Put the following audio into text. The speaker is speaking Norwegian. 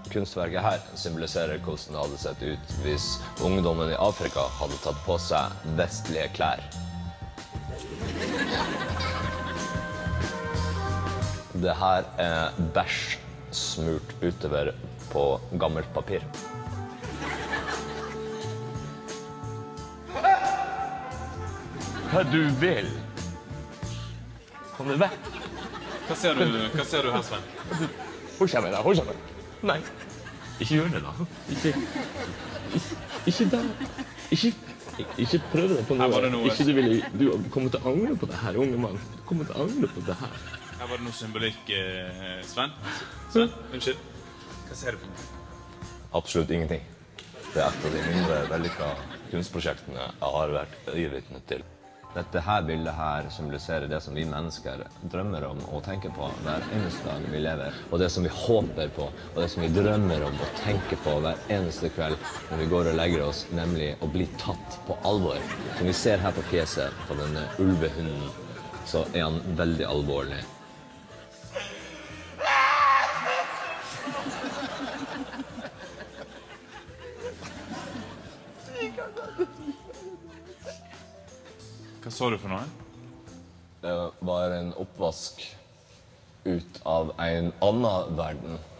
kunstverket her symboliserer hvordan det hadde sett ut hvis ungdommen i Afrika hadde tatt på seg vestlige klær. Det her bæsj smurt utover på gammelt papir. Hva du vil? Kom det vekk? Hva ser du her, Sven? Hvor kommer jeg? Hvor kommer jeg? Nei, ikke gjør det da. Ikke da. Ikke prøv det på noe. Du kommer til å angre på det her, unge mann. Du kommer til å angre på det her. Her var det noe symbolikk, Sven. Sven, unnskyld. Hva ser du for meg? Absolutt ingenting. Det er et av de mindre vellykkede kunstprosjektene jeg har vært øyevitne til. Dette her bildet her symboliserer det som vi mennesker drømmer om og tenker på hver eneste dag vi lever. Og det som vi håper på, og det som vi drømmer om og tenker på hver eneste kveld når vi går og legger oss, nemlig å bli tatt på alvor. Som vi ser her på fjeset på denne ulvehunden, så er han veldig alvorlig. Hva så du for noe? Det var en oppvask ut av en annen verden.